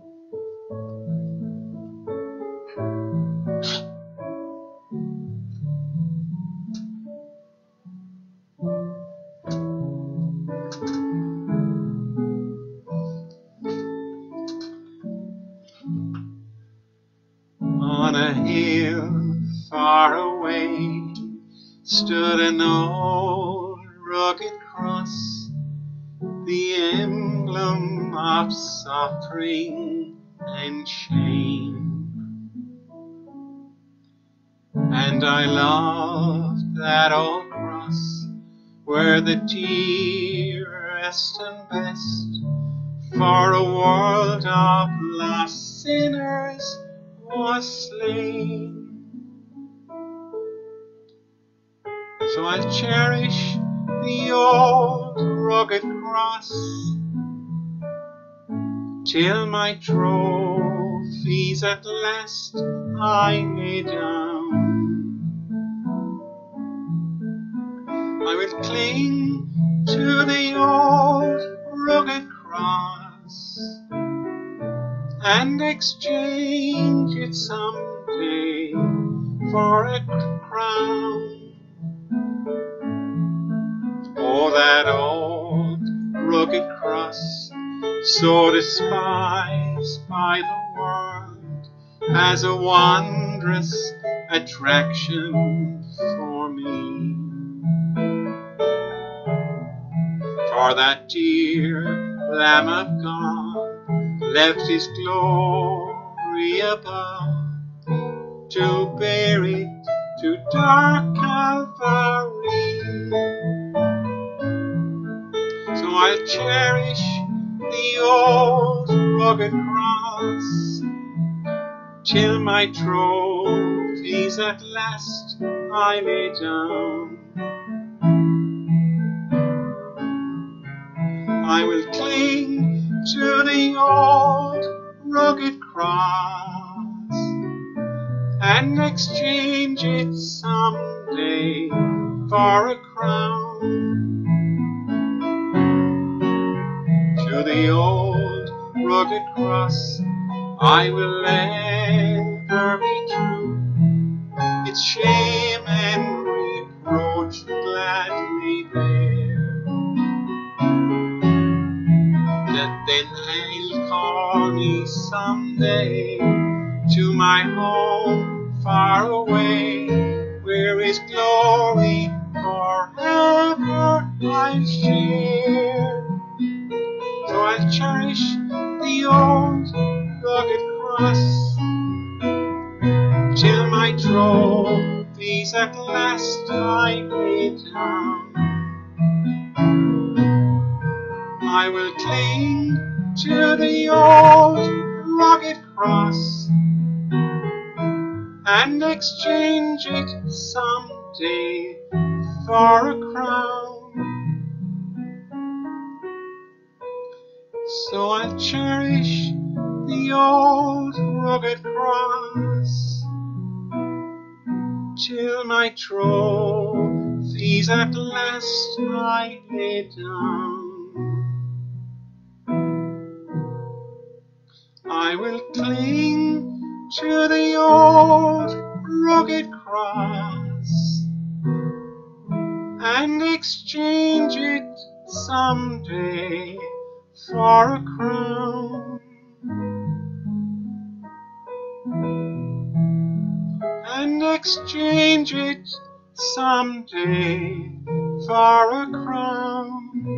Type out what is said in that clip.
On a hill far away stood an old rugged cross, the emblem of suffering and shame. And I loved that old cross where the dearest and best for a world of lost sinners was slain. So I'll cherish the old rugged cross till my trophies at last I lay down. I will cling to the old rugged cross and exchange it someday for a crown. Oh, that old rugged cross, so despised by the world, as a wondrous attraction for me. For that dear Lamb of God left his glory above to bear it to dark Calvary. So I'll cherish the old rugged cross till my trophies at last I lay down. I will cling to the old rugged cross and exchange it someday for a crown. To the old rugged cross I will ever be true, its shame and reproach gladly bear. That then he'll call me someday to my home far away, where his glory forever I'll share. So I'll cherish the old rugged cross till my trophies at last I lay down. I will cling to the old rugged cross and exchange it someday for a crown. So I'll cherish the old rugged cross till my trophies at last I lay down. I will cling to the old rugged cross and exchange it someday for a crown. And exchange it someday for a crown.